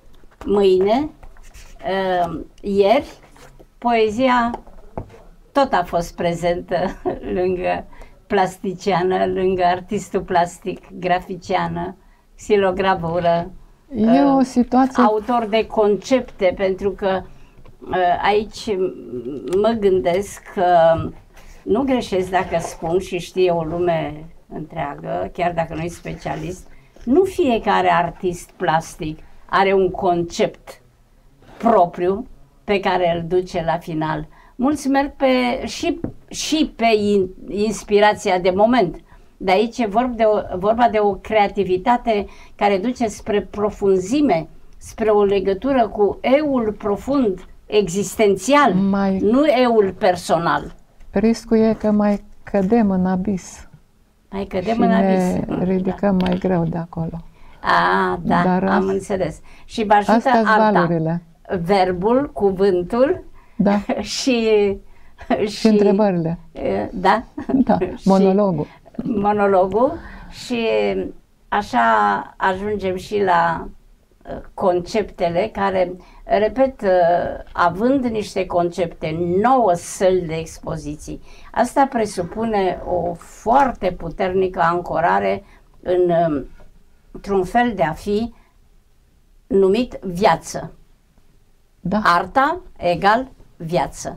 mâine, uh, ieri, poezia tot a fost prezentă lângă plasticiană, lângă artistul plastic, graficiană, xilogravură, e o situație... autor de concepte, pentru că aici mă gândesc că nu greșesc dacă spun, și știe o lume întreagă, chiar dacă nu e specialist, nu fiecare artist plastic are un concept propriu pe care îl duce la final. Mulți merg pe, și, și pe in, inspirația de moment. De aici e vorba de, o, vorba de o creativitate care duce spre profunzime, spre o legătură cu eul profund, existențial, mai, nu eul personal. Riscul e că mai cădem în abis. Mai cădem și în ne abis. ridicăm da. mai greu de acolo. A, da, Dar am as... înțeles. Și vă ajută arta, verbul, cuvântul, da. și, și... Și întrebările. Da. Da, monologul. Monologul și așa ajungem și la conceptele care, repet, având niște concepte, nouă săli de expoziții, asta presupune o foarte puternică ancorare în, într-un fel de a fi numit viață. Da. Arta egal viață.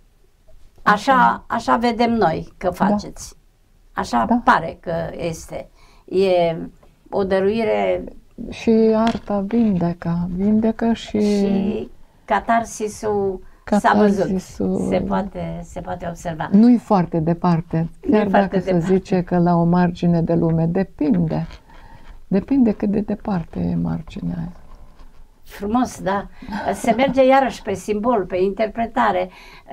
Așa, așa vedem noi că faceți. Așa da. Pare că este. E o dăruire. Și arta vindecă, vindecă și... Și catarsisul, catarsisul s-a văzut, se poate, se poate observa. Nu-i foarte departe, chiar dacă se departe. zice că la o margine de lume, depinde. Depinde cât de departe e marginea aia. Frumos, da. Se merge iarăși pe simbol, pe interpretare.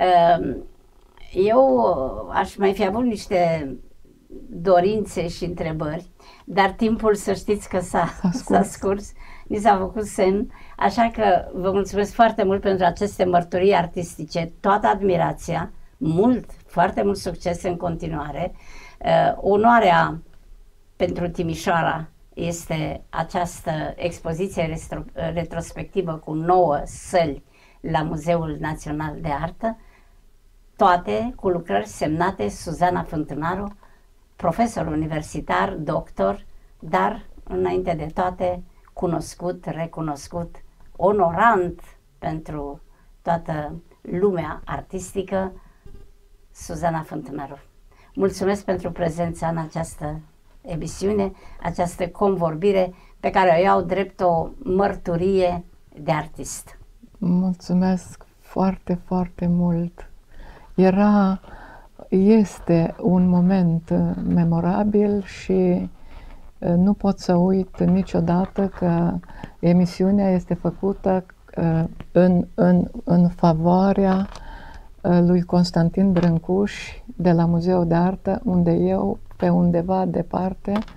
Eu aș mai fi avut niște dorințe și întrebări, dar timpul, să știți că s-a scurs. scurs, ni s-a făcut semn, așa că vă mulțumesc foarte mult pentru aceste mărturii artistice, toată admirația, mult, foarte mult succes în continuare. Uh, onoarea pentru Timișoara este această expoziție retro retrospectivă cu nouă săli la Muzeul Național de Artă, toate cu lucrări semnate Suzana Fântânaru, profesor universitar, doctor, dar înainte de toate cunoscut, recunoscut, onorant pentru toată lumea artistică, Suzana Fântânaru. Mulțumesc pentru prezența în această emisiune, această convorbire pe care o iau drept o mărturie de artist. Mulțumesc foarte, foarte mult. Era, este un moment memorabil și nu pot să uit niciodată că emisiunea este făcută în, în, în favoarea lui Constantin Brâncuș de la Muzeul de Artă, unde eu, pe undeva departe,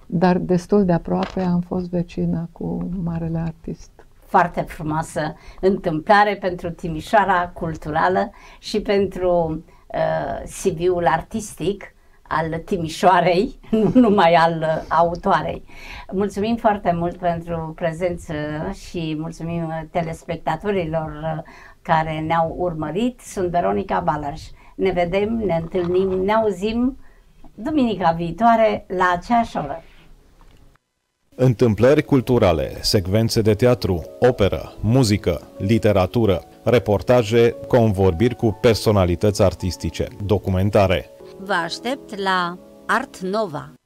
dar destul de aproape am fost vecină cu marele artist. Foarte frumoasă întâmplare pentru Timișoara culturală și pentru uh, C V-ul artistic al Timișoarei, nu numai al uh, autoarei. Mulțumim foarte mult pentru prezență și mulțumim telespectatorilor uh, care ne-au urmărit. Sunt Veronica Balăș. Ne vedem, ne întâlnim, ne auzim duminica viitoare la aceeași oră. Întâmplări culturale, secvențe de teatru, operă, muzică, literatură, reportaje, convorbiri cu personalități artistice, documentare. Vă aștept la Art Nova.